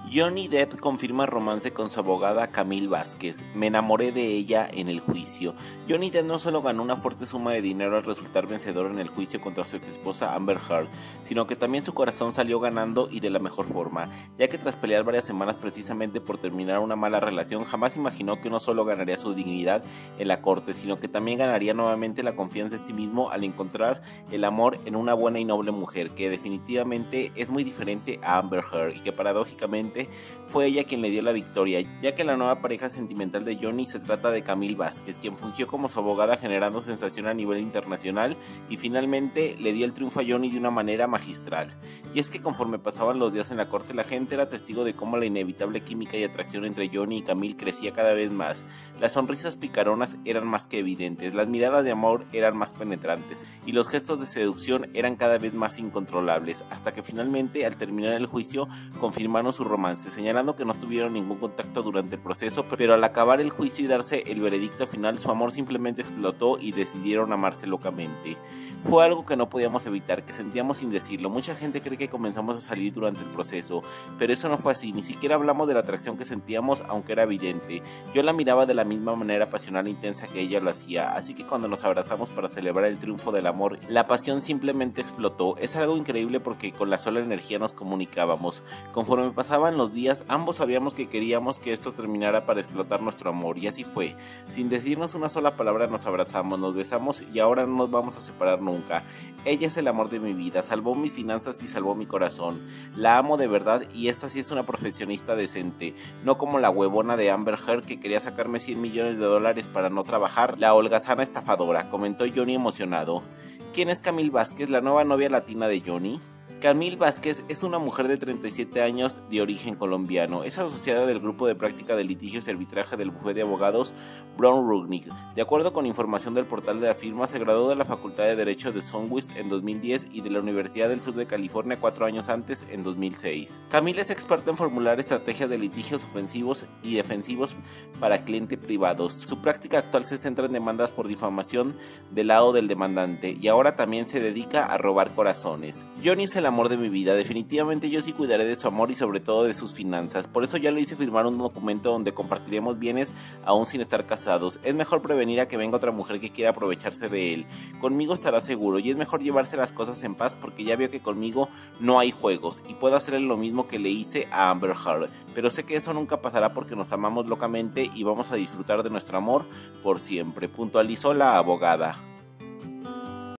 Johnny Depp confirma romance con su abogada Camille Vázquez. Me enamoré de ella en el juicio. Johnny Depp no solo ganó una fuerte suma de dinero al resultar vencedor en el juicio contra su exesposa Amber Heard, sino que también su corazón salió ganando y de la mejor forma, ya que tras pelear varias semanas precisamente por terminar una mala relación, jamás imaginó que no solo ganaría su dignidad en la corte, sino que también ganaría nuevamente la confianza en sí mismo al encontrar el amor en una buena y noble mujer, que definitivamente es muy diferente a Amber Heard y que paradójicamente fue ella quien le dio la victoria, ya que la nueva pareja sentimental de Johnny se trata de Camille Vázquez, quien fungió como su abogada generando sensación a nivel internacional y finalmente le dio el triunfo a Johnny de una manera magistral. Y es que conforme pasaban los días en la corte, la gente era testigo de cómo la inevitable química y atracción entre Johnny y Camille crecía cada vez más. Las sonrisas picaronas eran más que evidentes, las miradas de amor eran más penetrantes y los gestos de seducción eran cada vez más incontrolables, hasta que finalmente al terminar el juicio confirmaron su romance, señalando que no tuvieron ningún contacto durante el proceso, pero al acabar el juicio y darse el veredicto final, su amor simplemente explotó y decidieron amarse locamente. Fue algo que no podíamos evitar, que sentíamos sin decirlo. Mucha gente cree que comenzamos a salir durante el proceso, pero eso no fue así, ni siquiera hablamos de la atracción que sentíamos, aunque era evidente. Yo la miraba de la misma manera pasional e intensa que ella lo hacía, así que cuando nos abrazamos para celebrar el triunfo del amor, la pasión simplemente explotó. Es algo increíble porque con la sola energía nos comunicábamos. Conforme pasaban los días, ambos sabíamos que queríamos que esto terminara para explotar nuestro amor, y así fue. Sin decirnos una sola palabra nos abrazamos, nos besamos y ahora no nos vamos a separar nunca. Ella es el amor de mi vida, salvó mis finanzas y salvó mi corazón. La amo de verdad y esta sí es una profesionista decente, no como la huevona de Amber Heard que quería sacarme $100 millones para no trabajar, la holgazana estafadora, comentó Johnny emocionado. ¿Quién es Camille Vázquez, la nueva novia latina de Johnny? Camille Vázquez es una mujer de 37 años de origen colombiano. Es asociada del grupo de práctica de litigios y arbitraje del bufete de abogados Brown Rugnick. De acuerdo con información del portal de la firma, se graduó de la Facultad de Derecho de Southwest en 2010 y de la Universidad del Sur de California 4 años antes, en 2006. Camille es experta en formular estrategias de litigios ofensivos y defensivos para clientes privados. Su práctica actual se centra en demandas por difamación del lado del demandante y ahora también se dedica a robar corazones. Johnny es el amor de mi vida, definitivamente yo sí cuidaré de su amor y sobre todo de sus finanzas, por eso ya lo hice firmar un documento donde compartiremos bienes aún sin estar casados. Es mejor prevenir a que venga otra mujer que quiera aprovecharse de él. Conmigo estará seguro y es mejor llevarse las cosas en paz porque ya veo que conmigo no hay juegos y puedo hacerle lo mismo que le hice a Amber Heard, pero sé que eso nunca pasará porque nos amamos locamente y vamos a disfrutar de nuestro amor por siempre, puntualizó la abogada.